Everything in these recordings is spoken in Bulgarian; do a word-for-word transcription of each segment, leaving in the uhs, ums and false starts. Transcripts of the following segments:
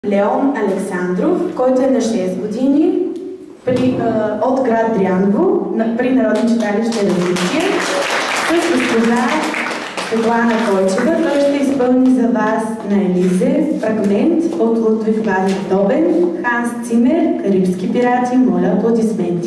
Леон Александров, който е на шест години при, а, от град Дряново при Народно читалище Развитие с госпожа Светлана Койчева. Той ще изпълни за вас на Елизе фрагмент от Лудвиг ван Бетховен, Ханс Цимер, Карибски пирати. Моля аплодисменти.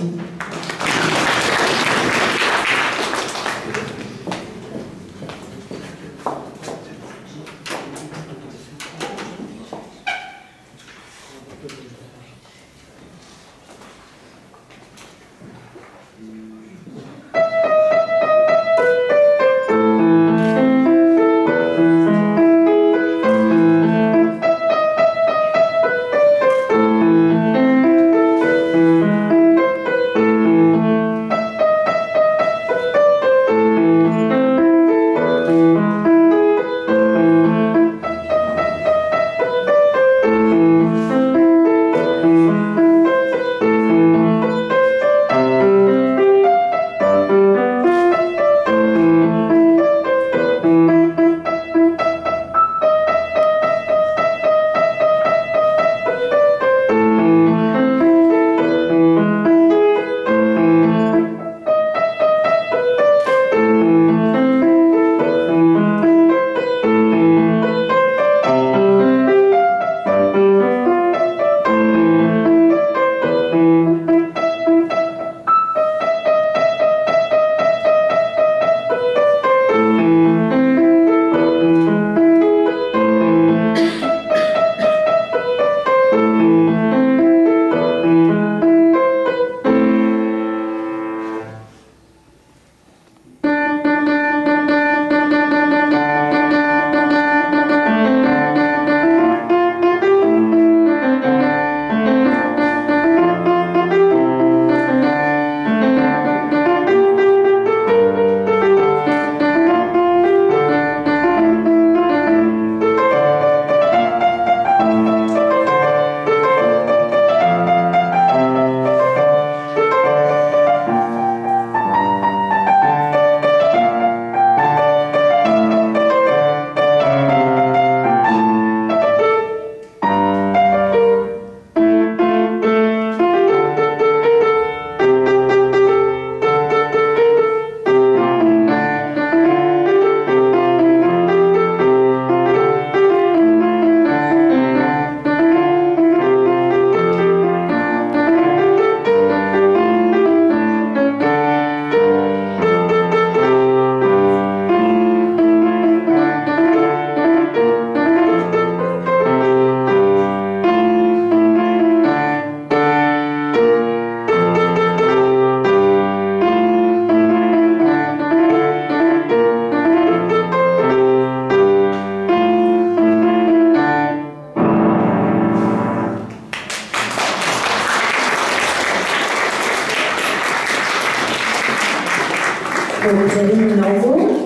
Благодарим много.